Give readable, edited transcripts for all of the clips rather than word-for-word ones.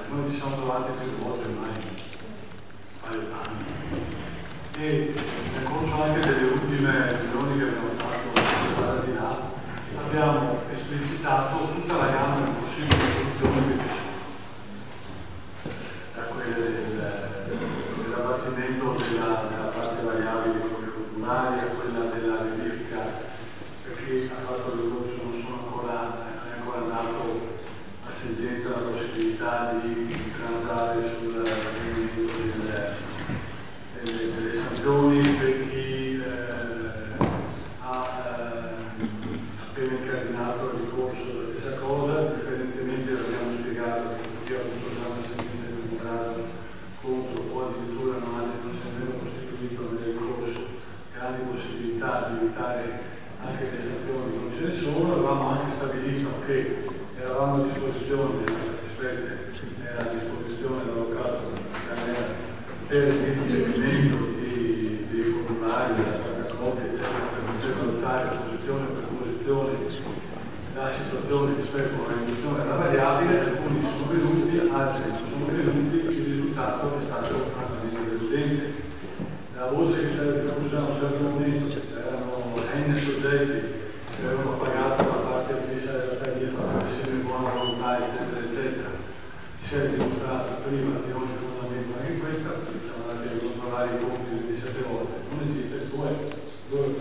noi ci siamo trovati più volte ormai un paio d'anni e nel corso anche delle ultime riunioni che abbiamo fatto di là abbiamo esplicitato tutta la gamma di possibili soluzioni che ci sono, da quelle dell'abbattimento della parte variabile culturali, a quella della verifica, perché ha fatto le cose non è ancora andato a sentenza la possibilità di transare sul rendimento delle sanzioni per chi ha appena incardinato il ricorso la stessa cosa, differentemente l'abbiamo spiegato che chi ha avuto già una sentenza di un grado contro o addirittura non si aveva costituito nel ricorso grandi possibilità di evitare anche le sanzioni non ce ne sono. Avevamo anche stabilito che eravamo a disposizione era a disposizione dell'avvocato per il ricevuimento dei formulari, della copia, eccetera, per poter valutare posizione per posizione la situazione rispetto alla riduzione della variabile. Alcuni sono venuti, altri non sono venuti, il risultato è stato praticamente deludente. La voce che si era diffusa a un certo momento, erano N soggetti che avevano pagato la parte ammessa della tariffa per essere in buona volontà, eccetera, eccetera. Si è dimostrato prima di ogni fondamento anche questa, siamo andati a controllare i conti 17 volte, non esiste, 2 o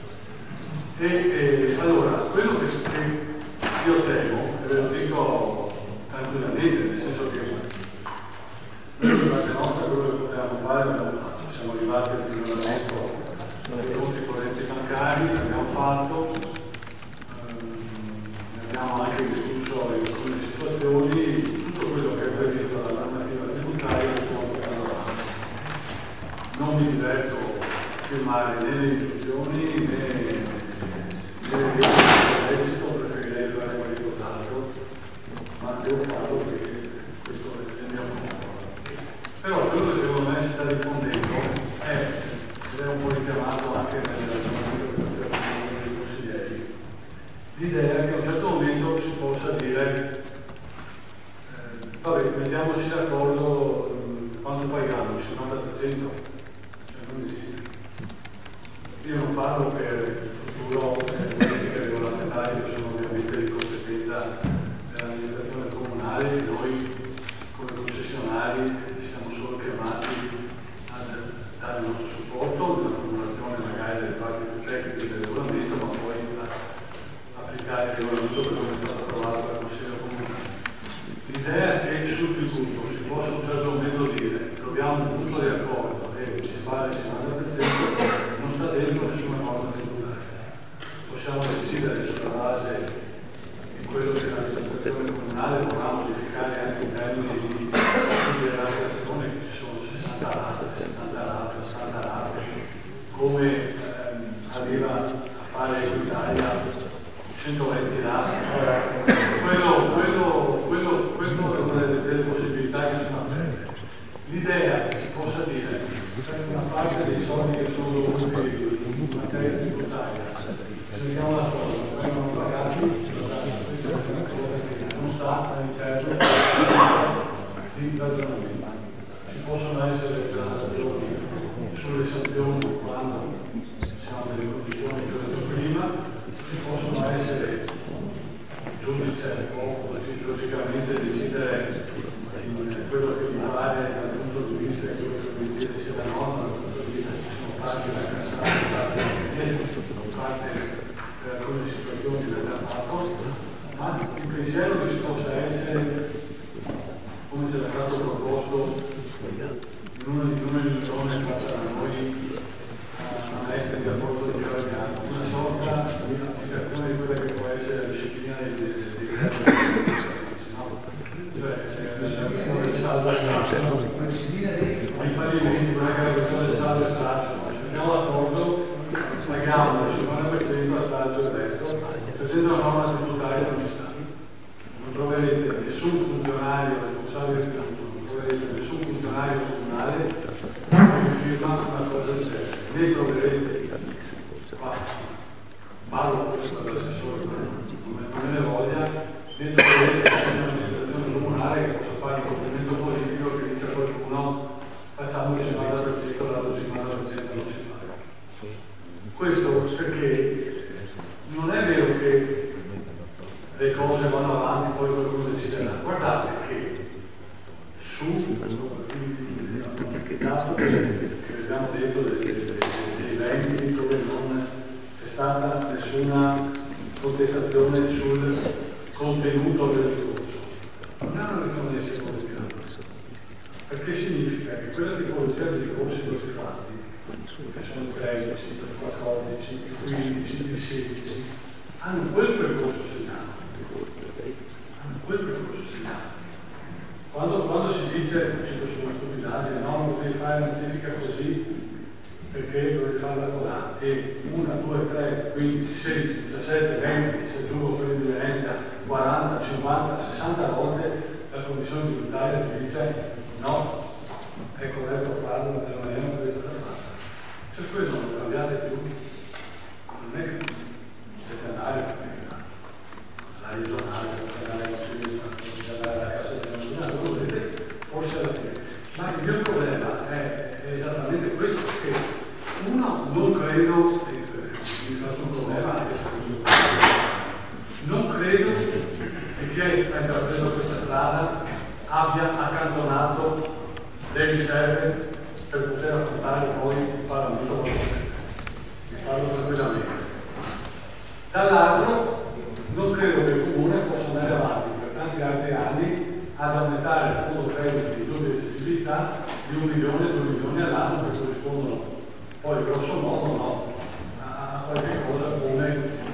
3. Allora, quello che io temo, e ve lo dico tranquillamente, nel senso che noi da parte nostra quello che potevamo fare l'abbiamo fatto, siamo arrivati al miglioramento dei conti correnti bancari, l'abbiamo fatto, ne abbiamo anche discusso in alcune situazioni, tutto quello che è previsto dalla normativa tributaria lo stiamo portando avanti. Non mi diverto a firmare né le istruzioni né l'esito, preferirei fare qualcos'altro, ma devo farlo perché questo è il mio conto. Però quello che secondo me si sta diffondendo ed è un po' richiamato anche nella comunicazione dei consiglieri, l'idea che a un certo momento si possa dire vabbè, mettiamoci d'accordo quanto paghiamo, il 50%, cioè non esiste. Io non parlo per futuro politiche regolamentarie che sono ovviamente di competenza dell'amministrazione comunale, noi come concessionari siamo solo chiamati a dare il nostro supporto nella formulazione magari delle parti più tecniche del regolamento, ma poi a applicare il regolamento per come è stato approvato dal Consiglio Comunale. L'idea è che sul più punto si possa a un certo momento dire troviamo un punto di accordo e si fa il 50%, non sta dentro nessuna norma tributaria. Possiamo decidere sulla base di quello che l'amministrazione comunale vorrà modificare anche in termini di considerazione, che ci sono 60 rate, 70 rate, 80 rate, come arriva a fare l'Italia 120 rate. Quello è una delle possibilità che si fanno. L'idea che si possa dire che una parte dei soldi che sono dovuti in materia tributaria, se vediamo la cosa, vengono pagati, non sta all'interno di ragionamento. Ci possono essere ragioni sulle sanzioni quando siamo nelle condizioni che ho detto prima, ci possono essere giudice o logicamente decidere in quello che mi pare dal punto di vista di quello che mi chiede sia la norma, dal punto di vista che sono parte da cassare, sono parte per alcune situazioni del già fatto, ma il pensiero che ci possa essere, come ci è stato proposto in una riunione fatta da noi a Mestre di Apollo di Cavagliano, una sorta di applicazione di quella che può essere la disciplina dei siamo d'accordo, paghiamo il 50% a staggio e resto, facendo una norma tributaria non sta. Non troverete nessun funzionario responsabile del tutto, non troverete nessun funzionario comunale che firma una cosa del genere, né troverete parlo questo dall'assessore, non me ne voglia, né troverete un'amministrazione comunale che possa fare i complimenti che vediamo dentro dei eventi dove non c'è stata nessuna contestazione sul contenuto del discorso. Non è una riconoscenza perché significa che quella tipologia di ricorsi in questi fatti, che sono il 13, il 14, il 15, il 16, hanno quel percorso segnato. Quando si dice, cito su una stupidaggine, no, non devi fare la notifica così perché dovevi farla là, e 1, 2, 3, 15, 16, 17, 20, se aggiungo quelli di Venezia, 40, 50, 60 volte la Commissione tributaria ti dice no, è corretto farlo della maniera che è stata fatta. Cioè quello non lo cambiate più, non è che dovete andare alla regionale, andare alla Cassa della Regionale, lo vedete forse alla fine. Ma il mio problema è esattamente questo, che uno, non credo, mi faccio un problema anche se non credo che chi ha intrapreso questa strada abbia accantonato le riserve per poter affrontare poi il Parlamento probabilmente. Mi parlo tranquillamente. Dall'altro, non credo che il Comune possa andare avanti per tanti altri anni ad aumentare il fondo credito di tutta accessibilità di 1 milione, 2 milioni all'anno, che corrispondono poi grosso modo no, a qualche cosa come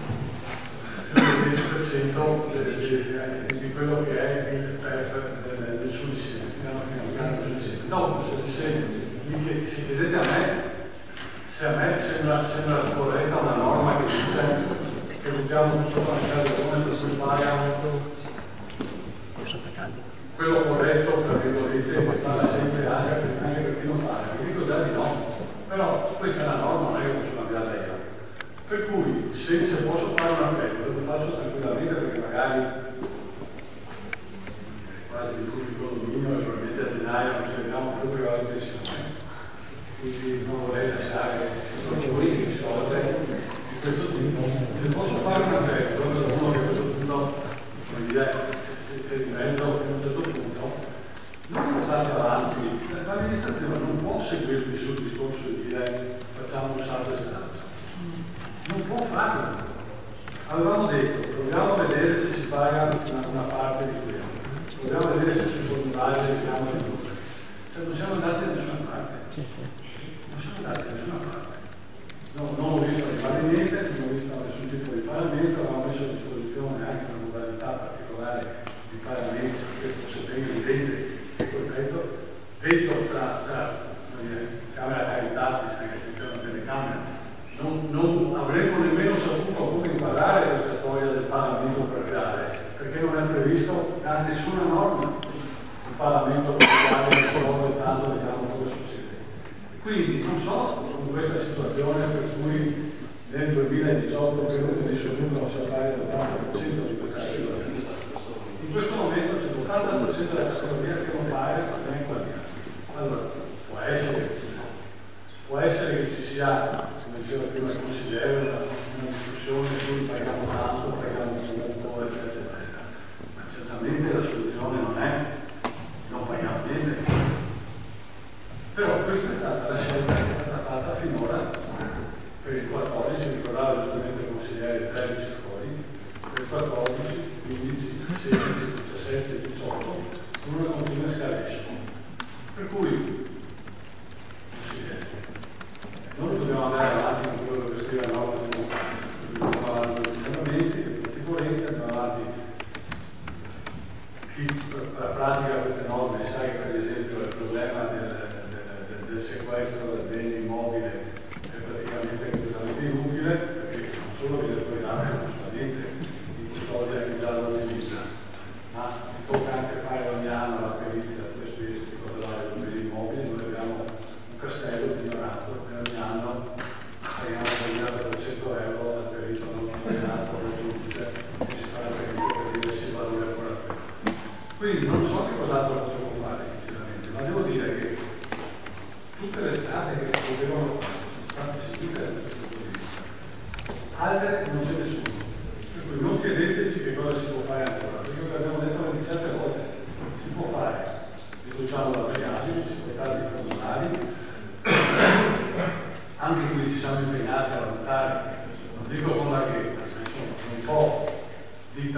il 10% di quello che è il PEF del suo insieme. No, se chiedete a me, se a me sembra corretta una norma che dice che buttiamo tutto per la zona per cui pagano quello corretto, tra virgolette, che parla sempre anche per chi non paga. Vi dico già di no, però questa è la norma, non è che posso cambiarla io. Per cui, se posso fare un appello, lo faccio tranquillamente perché magari quasi di tutti i condominio e probabilmente a gennaio non ci vediamo più per la pensione. Quindi non vorrei lasciare situazioni risolte di questo tipo. Se posso fare un appello, uno che a questo punto, come dire, c'è di mezzo, a un certo punto, non portate avanti, l'amministrazione non può seguirvi sul discorso di dire facciamo un salto e salto. Non può farlo. Avevamo detto, proviamo a vedere se si paga una parte di quello. Proviamo a vedere se si può fare le chiamate di due. Cioè non siamo andati da nessuna parte. Non siamo andati da nessuna parte. No, non ho visto fare niente, non ho visto nessun tipo di pagamento, avevamo messo a disposizione anche una modalità particolare di pagamento che fosse ben evidente che quel detto tra camera caritati, se c'è una telecamera, non avremmo nemmeno saputo come imparare questa storia del pagamento parziale, perché non è previsto da nessuna norma il pagamento parziale, che sto aspettando, vediamo cosa succede. Quindi non so con questa situazione per cui nel 2018 credo che nessuno non sia pari all'80% di questa situazione. In questo momento c'è l'80% della categoria che non pare in qualità. Allora, può essere che ci sia, come diceva prima il consigliere, una discussione su cui paghiamo tanto, paghiamo poco, eccetera. Ma certamente la soluzione non è non paghiamo niente. Però questa è stata la scelta che è stata fatta finora per il 14, ricordava giustamente il consigliere 13 fuori, per il 14, 15, 16, 17, 18, con una continua escalation. Per cui noi dobbiamo andare avanti con quello che scrive la norma di montagna, dobbiamo avanti con i regolamenti, con i correnti, andiamo avanti. Chi pratica queste norme sa che per esempio il problema del sequestro del bene immobile è praticamente completamente inutile, perché non solo viene poi dato giustamente in custodia che già lo divisa, ma tocca anche fare ogni anno la perizia delle spese di cosa vale il bene immobile. Noi abbiamo un castello ignorato e ogni anno paghiamo 2.300 euro al perito non ignorato del giudice che si fa la perizia per dire se il valore è ancora più. Quindi non so che cos'altro possiamo fare sinceramente, ma devo dire che tutte le strade che si potevano fare sono state seguite da questo punto di vista. Altre non c'è nessuno. Per cui non chiedeteci che cosa si può fare ancora, perché abbiamo detto 27 volte, si può fare, riduciamo la Pegasus, si può dare i formulari,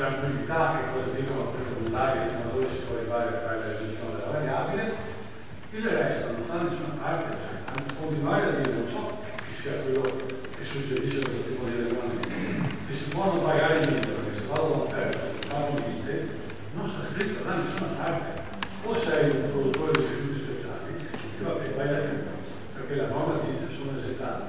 tranquillità che cosa dicono queste montagne, fino a dove si può arrivare a fare la riduzione della variabile. Il resto non sta da nessuna parte, cioè, continuare a dire non so che sia quello che suggerisce questo tipo di regolamento, che si può non pagare niente, perché se vado all'offerta e pago niente, non sta scritto da nessuna parte. O sei un produttore di rifiuti speciali, che va bene, vai da dentro, perché la norma dice sono esentati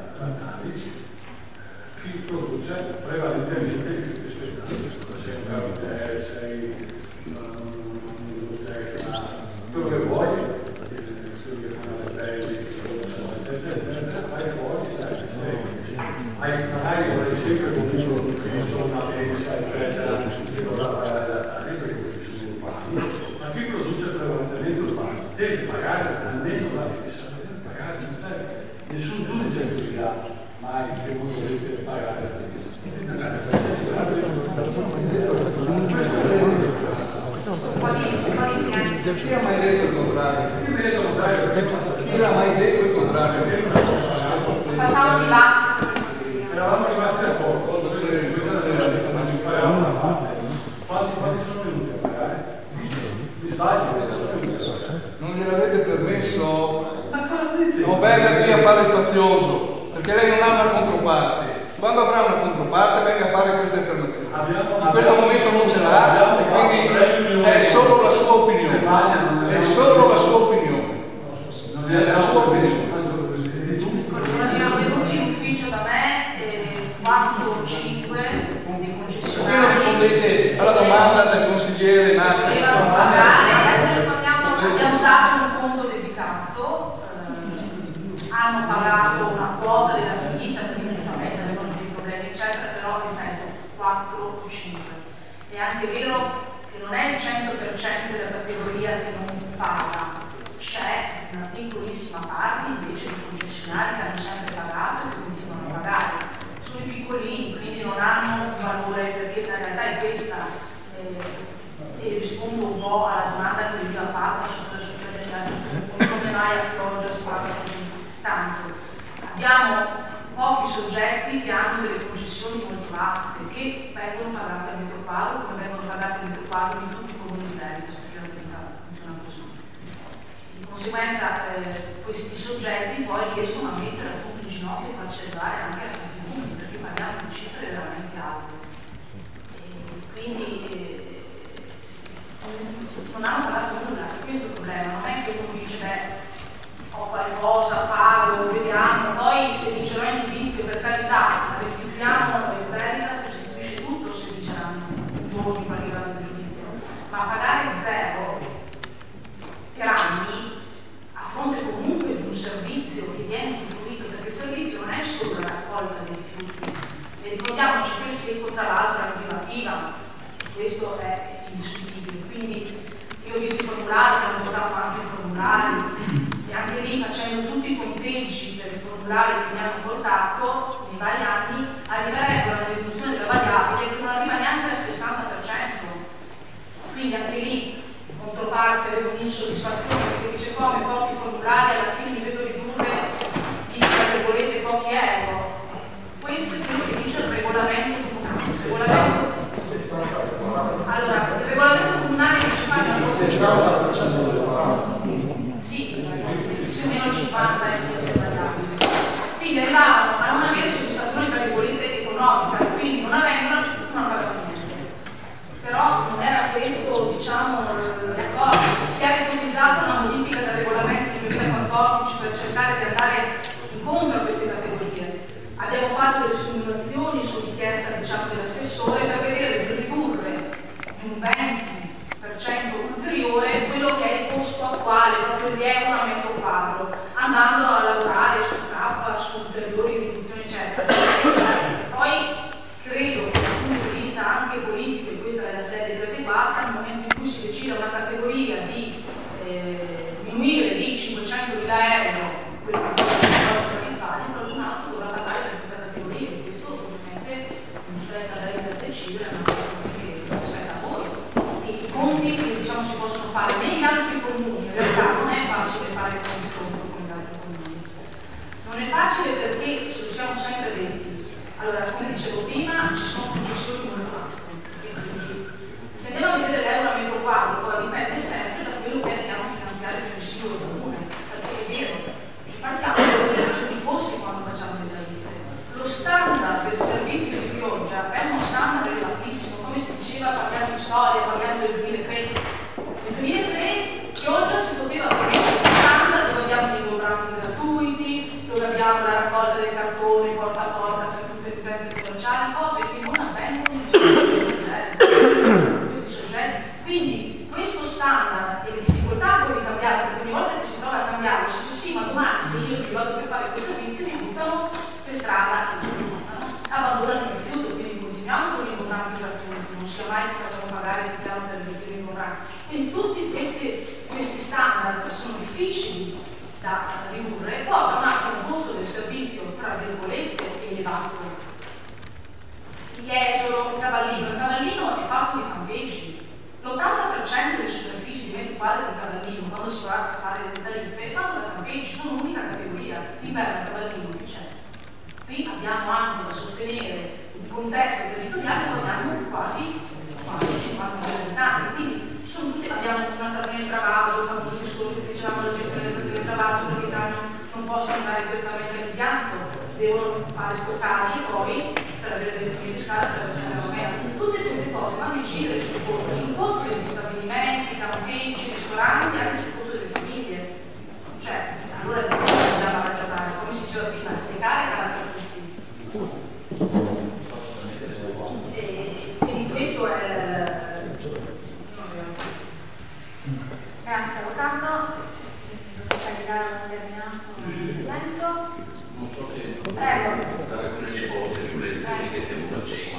chi produce prevalentemente rifiuti speciali, sei un carotello, sei un'industria, quello che vuoi, quello che fanno le pelle, eccetera, vai fuori, sai, magari vorrei sempre comunque non sono una mensa, eccetera, che dovrà pagare da tali, perché questi sono urbani, ma chi produce prevalentemente urbano deve pagare almeno la fissa, deve pagare, non c'è nessun giudice che sia mai che uno deve pagare la fissa. Chi ha mai detto il contrario? Chi l'ha mai detto il contrario? Facciamo di là. Eravamo rimasti a poco, questa è una parte. Quanti sono venuti a pagare? Mi sbaglio? Non gliel'avete permesso? Non venga qui a fare il fazioso, perché lei non ha una controparte. Quando avrà una controparte venga a fare questa affermazione. In questo momento non ce l'ha, quindi è solo la sua opinione. È solo la sua opinione. È la sua opinione. Siamo venuti in ufficio da me 4 o 5 dei concessionari. Perché non rispondete alla domanda del consigliere Nati? Volevano pagare, abbiamo dato un conto dedicato, hanno pagato una quota della fissa, quindi giustamente avevano dei problemi eccetera, però ripeto 4 o 5. È anche vero che non è il 100% della categoria che non paga, c'è una piccolissima parte invece di concessionari che hanno sempre pagato e che continuano a pagare. Sui piccolini quindi non hanno valore, perché la realtà è questa, e rispondo un po' alla domanda che veniva fatta su cosa succede, come mai a Chioggia si paga così tanto. Abbiamo pochi soggetti che hanno delle concessioni molto vaste che vengono pagate al metro quadro, come vengono pagate al metro quadro in tutti i comuni italiani, perché la verità funziona così. Di conseguenza questi soggetti poi riescono a mettere appunto in ginocchio e farci arrivare anche a questi numeri, perché parliamo di cifre veramente alte. Quindi non hanno pagato nulla, questo è il problema, non è che uno dice ho qualcosa, pago, vediamo, poi se vincerò in giudizio per carità, restituiamo le perdite, si restituisce tutto se vinceranno un giorno in qualche grado di giudizio, ma pagare zero per anni a fronte comunque di un servizio che viene usufruito, perché il servizio non è solo la raccolta dei rifiuti, e ricordiamoci che il secco tra l'altro è privativa, questo è indiscutibile, quindi io ho visto i formulari, abbiamo votato anche i formulari, e anche lì facendo tutti i conteggi per i formulari che mi hanno portato nei vari anni, arriverebbero alla riduzione della variabile che non arriva neanche al 60%. Quindi anche lì, controparte, un'insoddisfazione, perché dice come pochi formulari alla fine mi vedo ridurre di, tra virgolette, pochi euro. Questo è quello che dice il regolamento comunale. Allora, il regolamento comunale dice faccia 60%. sì, più o meno 50 quindi arrivavano a non avere soddisfazione tra virgolette economica, quindi non avendolo non pagavano niente. Però non era questo, diciamo, l'accordo. Si è ipotizzata una modifica del regolamento del 2014 per cercare di andare incontro a queste categorie. Abbiamo fatto delle simulazioni su richiesta, diciamo, dell'assessore per vedere di ridurre di un 20% ulteriore quello che è il costo attuale, proprio di euro a metro quadro, andando a lavorare su K, su ulteriori riduzioni eccetera. Poi credo che dal punto di vista anche politico, e questa è la sede più adeguata, nel momento in cui si decide una categoria di diminuire di 500.000 euro quello che fare, qualcun altro dovrà pagare per questa categoria, e questo ovviamente non spetta a lei da decidere, ma non spetta a voi. I conti che diciamo si possono fare negli altri comuni, in realtà non è facile fare il confronto con gli altri comuni. Non è facile perché ce lo siamo sempre detti. Allora, come dicevo prima, ci sono concessioni molto vaste, e quindi difficili da ridurre, portano anche a un costo del servizio, tra virgolette, elevato. Jesolo, il Cavallino è fatto di campeggi. L'80% delle superfici di metri quadri del Cavallino, quando si va a fare le tariffe, è fatto da campeggi, sono un'unica categoria. L'inverno del Cavallino che c'è. Qui abbiamo anche da sostenere il contesto territoriale, noi abbiamo quasi 50 abitanti, quindi sono tutti, abbiamo una stazione di Travaso, il famoso discorso che dicevamo della gestione della stazione di Travaso, perché non possono andare direttamente all'impianto, devono fare stoccaggi poi per avere dei punti di scala per attraversare la Romea. Tutte queste cose vanno a incidere sul costo degli stabilimenti, campeggi, ristoranti, anche sul costo delle famiglie. Cioè, allora andiamo a ragionare, come si diceva prima, secare e caratteri tutti. Quindi questo è grazie Avvocato, candidare un determinato intervento. Non so se prego dare alcune risposte sulle azioni che stiamo facendo.